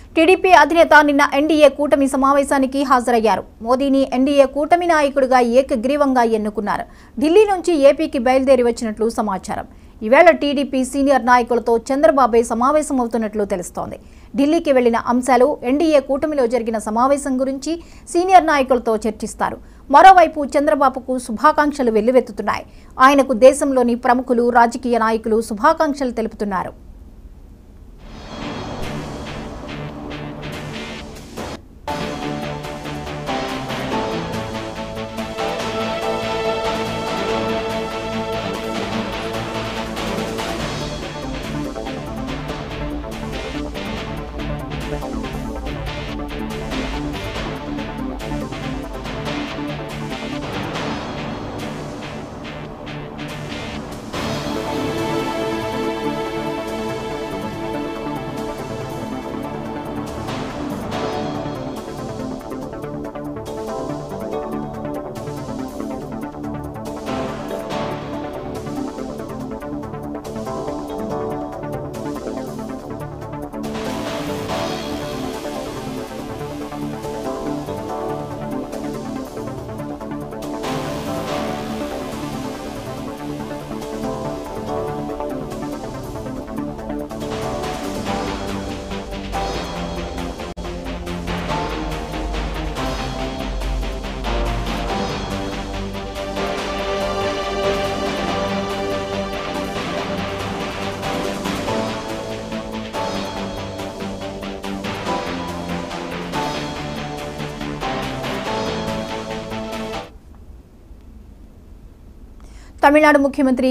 TDP అధినేత నిన్న NDA కూటమి సమావేశానికి హాజరయ్యారు. మోదీని ఎన్డీఏ కూటమి నాయకుడిగా ఏకగ్రీవంగా ఎన్నుకున్నారు. ఢిల్లీ నుంచి ఏపీకి బయలుదేరి వచ్చినట్లు సమాచారం. ఈవేళ టీడీపీ సీనియర్ నాయకులతో చంద్రబాబు సమావేశమవుతున్నట్లు తెలుస్తోంది. ఢిల్లీకి వెళ్లిన అంశాలు, ఎన్డీఏ కూటమిలో జరిగిన సమావేశం గురించి సీనియర్ నాయకులతో చర్చిస్తారు. మరోవైపు చంద్రబాబుకు శుభాకాంక్షలు వెల్లువెత్తుతున్నాయి. ఆయనకు దేశంలోని ప్రముఖులు, రాజకీయ నాయకులు శుభాకాంక్షలు తెలుపుతున్నారు. తమిళనాడు ముఖ్యమంత్రి